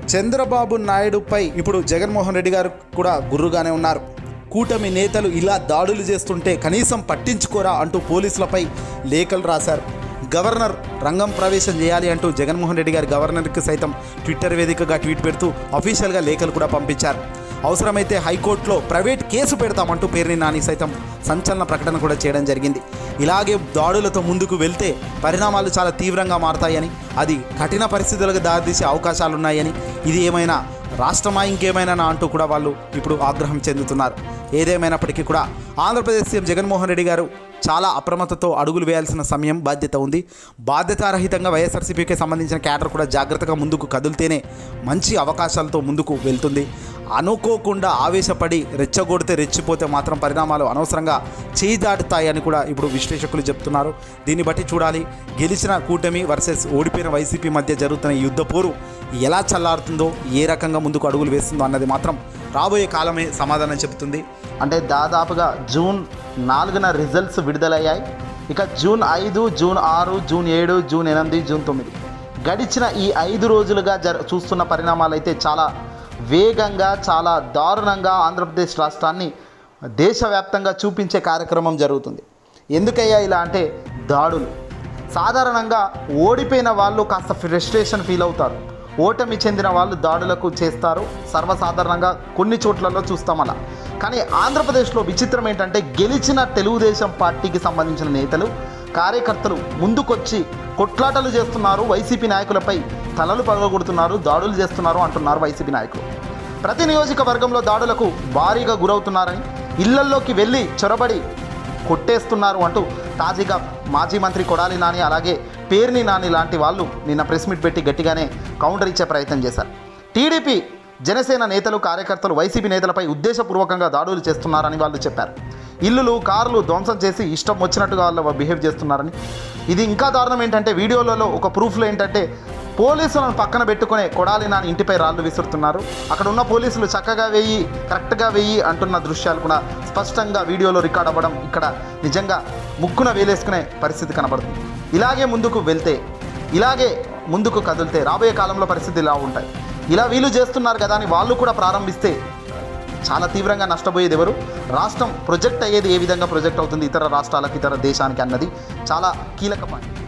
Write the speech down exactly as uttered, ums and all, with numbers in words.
చంద్రబాబు నాయుడుపై ఇప్పుడు జగన్మోహన్ రెడ్డి గారు కూడా గుర్రుగానే ఉన్నారు. కూటమి నేతలు ఇలా దాడులు చేస్తుంటే కనీసం పట్టించుకోరా అంటూ పోలీసులపై లేఖలు రాశారు. గవర్నర్ రంగం ప్రవేశం చేయాలి అంటూ జగన్మోహన్ రెడ్డి గారు గవర్నర్కి సైతం ట్విట్టర్ వేదికగా ట్వీట్ పెడుతూ అఫీషియల్గా లేఖలు కూడా పంపించారు. అవసరమైతే హైకోర్టులో ప్రైవేట్ కేసు పెడతామంటూ పేర్ని నాని సైతం సంచలన ప్రకటన కూడా చేయడం జరిగింది. ఇలాగే దాడులతో ముందుకు వెళ్తే పరిణామాలు చాలా తీవ్రంగా మారతాయని, అది కఠిన పరిస్థితులకు దారితీసే అవకాశాలున్నాయని, ఇది ఏమైనా రాష్ట్రమా ఇంకేమైనా అంటూ కూడా వాళ్ళు ఇప్పుడు ఆగ్రహం చెందుతున్నారు. ఏదేమైనప్పటికీ కూడా ఆంధ్రప్రదేశ్ సీఎం జగన్మోహన్ రెడ్డి గారు చాలా అప్రమత్తతో అడుగులు వేయాల్సిన సమయం, బాధ్యత ఉంది. బాధ్యతారహితంగా వైఎస్ఆర్సీపీకి సంబంధించిన క్యాడర్ కూడా జాగ్రత్తగా ముందుకు కదిలితేనే మంచి అవకాశాలతో ముందుకు వెళ్తుంది. అనుకోకుండా ఆవేశపడి రెచ్చగొడితే రెచ్చిపోతే మాత్రం పరిణామాలు అనవసరంగా చేయి దాటుతాయని కూడా ఇప్పుడు విశ్లేషకులు చెప్తున్నారు. దీన్ని బట్టి చూడాలి, గెలిచిన కూటమి వర్సెస్ ఓడిపోయిన వైసీపీ మధ్య జరుగుతున్న యుద్ధ పోరు ఎలా చల్లారుతుందో, ఏ రకంగా ముందుకు అడుగులు వేస్తుందో అన్నది మాత్రం రాబోయే కాలమే సమాధానం చెబుతుంది. అంటే దాదాపుగా జూన్ నాలుగున రిజల్ట్స్ విడుదలయ్యాయి. ఇక జూన్ ఐదు, జూన్ ఆరు, జూన్ ఏడు, జూన్ ఎనిమిది, జూన్ తొమ్మిది గడిచిన ఈ ఐదు రోజులుగా జర చూస్తున్న పరిణామాలు అయితే చాలా వేగంగా, చాలా దారుణంగా ఆంధ్రప్రదేశ్ రాష్ట్రాన్ని దేశవ్యాప్తంగా చూపించే కార్యక్రమం జరుగుతుంది. ఎందుకయ్యా ఇలా అంటే, దాడులు. సాధారణంగా ఓడిపోయిన వాళ్ళు కాస్త ఫ్రస్ట్రేషన్ ఫీల్ అవుతారు, ఓటమి చెందిన వాళ్ళు దాడులకు చేస్తారు. సర్వసాధారణంగా కొన్ని చోట్లలో చూస్తాం అలా. కానీ ఆంధ్రప్రదేశ్లో విచిత్రం ఏంటంటే, గెలిచిన తెలుగుదేశం పార్టీకి సంబంధించిన నేతలు, కార్యకర్తలు ముందుకొచ్చి కొట్లాటలు చేస్తున్నారు, వైసీపీ నాయకులపై తలలు పగలగొడుతున్నారు, దాడులు చేస్తున్నారు అంటున్నారు వైసీపీ నాయకులు. ప్రతి నియోజకవర్గంలో దాడులకు భారీగా గురవుతున్నారని, ఇళ్లల్లోకి వెళ్ళి చొరబడి కొట్టేస్తున్నారు అంటూ తాజాగా మాజీ మంత్రి కొడాలి నాని, అలాగే పేర్ని నాని లాంటి వాళ్ళు నిన్న ప్రెస్ మీట్ పెట్టి గట్టిగానే కౌంటర్ ఇచ్చే ప్రయత్నం చేశారు. టీడీపీ, జనసేన నేతలు, కార్యకర్తలు వైసీపీ నేతలపై ఉద్దేశపూర్వకంగా దాడులు చేస్తున్నారని వాళ్ళు చెప్పారు. ఇల్లులు, కార్లు ధ్వంసం చేసి ఇష్టం వచ్చినట్టుగా వాళ్ళు బిహేవ్ చేస్తున్నారని. ఇది ఇంకా దారుణం ఏంటంటే, వీడియోలలో ఒక ప్రూఫ్లో ఏంటంటే, పోలీసులను పక్కన పెట్టుకునే కొడాలి నాని ఇంటిపై రాళ్ళు విసురుతున్నారు. అక్కడ ఉన్న పోలీసులు చక్కగా వేయి, కరెక్ట్గా వేయి అంటున్న దృశ్యాలు కూడా స్పష్టంగా వీడియోలో రికార్డ్ అవ్వడం ఇక్కడ నిజంగా ముక్కున వేలేసుకునే పరిస్థితి కనబడుతుంది. ఇలాగే ముందుకు వెళ్తే, ఇలాగే ముందుకు కదిలితే రాబోయే కాలంలో పరిస్థితి ఇలా ఉంటాయి. ఇలా వీళ్ళు చేస్తున్నారు కదా అని వాళ్ళు కూడా ప్రారంభిస్తే చాలా తీవ్రంగా నష్టపోయేది ఎవరు? రాష్ట్రం ప్రొజెక్ట్ అయ్యేది ఏ విధంగా ప్రొజెక్ట్ అవుతుంది ఇతర రాష్ట్రాలకు, ఇతర దేశానికి అన్నది చాలా కీలక పాయింట్.